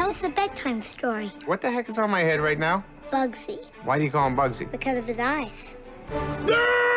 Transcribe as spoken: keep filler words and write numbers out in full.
us a bedtime story. What the heck is on my head right now? Bugsy. Why do you call him Bugsy? Because of his eyes. Yeah!